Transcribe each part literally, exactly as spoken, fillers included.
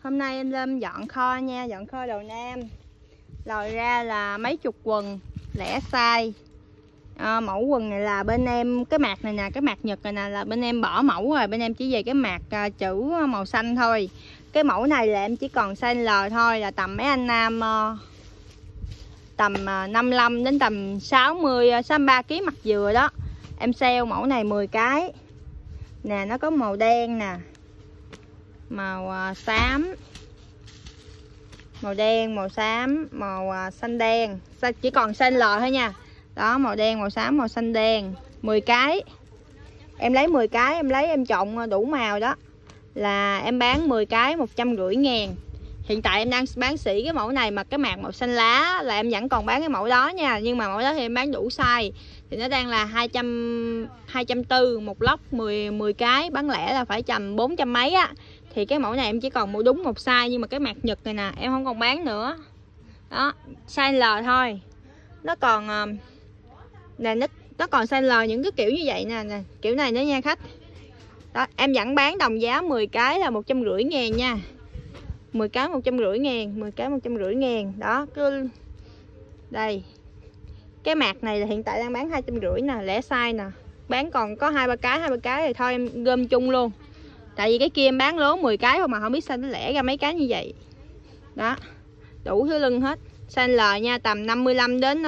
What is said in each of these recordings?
Hôm nay em lên dọn kho nha, dọn kho đầu nam. Lòi ra là mấy chục quần lẻ size. à, Mẫu quần này là bên em, cái mạc này nè, cái mạc Nhật này nè là bên em bỏ mẫu rồi. Bên em chỉ về cái mạc à, chữ màu xanh thôi. Cái mẫu này là em chỉ còn size L thôi, là tầm mấy anh nam à, tầm à, năm mươi lăm đến tầm sáu mươi, sáu mươi ba ký mặt dừa đó. Em sale mẫu này mười cái. Nè, nó có màu đen nè, màu à, xám, màu đen, màu xám, màu à, xanh đen. Chỉ còn xanh L thôi nha. Đó, màu đen, màu xám, màu xanh đen. mười cái. Em lấy mười cái, em lấy em chọn đủ màu đó. Là em bán mười cái một trăm rưỡi ngàn. Hiện tại em đang bán sỉ cái mẫu này mà cái mạc màu xanh lá là em vẫn còn bán cái mẫu đó nha. Nhưng mà mẫu đó thì em bán đủ size. Thì nó đang là hai trăm, hai trăm bốn mươi một lốc, mười, mười cái. Bán lẻ là phải tầm bốn trăm mấy á. Thì cái mẫu này em chỉ còn mua đúng một size. Nhưng mà cái mạc Nhật này nè em không còn bán nữa. Đó, size L thôi. Nó còn nè, nó, nó còn size L những cái kiểu như vậy nè, nè kiểu này nữa nha khách. Đó, em vẫn bán đồng giá mười cái là một trăm rưỡi ngàn nha. mười cái một trăm rưỡi ngàn, mười cái một trăm rưỡi ngàn. Đó, cứ đây. Cái mạc này là hiện tại đang bán hai trăm rưỡi nè, lẻ size nè. Bán còn có hai ba cái, hai ba cái thì thôi em gom chung luôn. Tại vì cái kia em bán lố mười cái thôi mà không biết sao nó lẻ ra mấy cái như vậy. Đó, đủ thứ lưng hết. Size L nha, tầm năm mươi lăm đến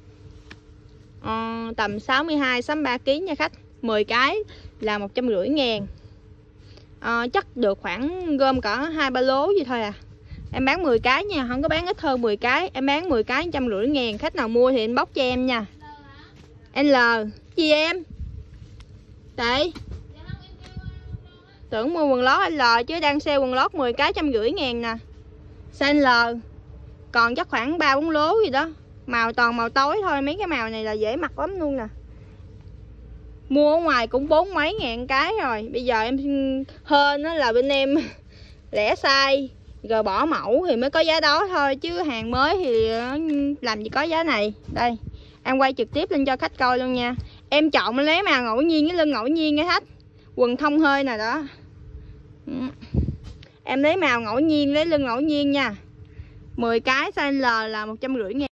uh, tầm sáu mươi hai, sáu mươi ba ký nha khách. mười cái là một trăm rưỡi ngàn. Uh, chắc được khoảng gom cỡ hai ba lố vậy thôi à. Em bán mười cái nha, không có bán ít hơn mười cái. Em bán mười cái một trăm rưỡi ngàn. Khách nào mua thì anh bóc cho em nha. L gì em? Đấy, tưởng mua quần lót L chứ đang sale quần lót mười cái trăm rưỡi ngàn nè. Size L còn chắc khoảng ba bốn lố gì đó. Màu toàn màu tối thôi. Mấy cái màu này là dễ mặc lắm luôn nè. Mua ở ngoài cũng bốn mấy ngàn cái rồi. Bây giờ em hên đó là bên em lẻ size rồi bỏ mẫu thì mới có giá đó thôi. Chứ hàng mới thì làm gì có giá này. Đây, em quay trực tiếp lên cho khách coi luôn nha. Em chọn lấy màu ngẫu nhiên, cái lưng ngẫu nhiên nha khách. Quần thông hơi nè đó. Em lấy màu ngẫu nhiên, lấy lưng ngẫu nhiên nha. mười cái size L là một trăm rưỡi ngàn.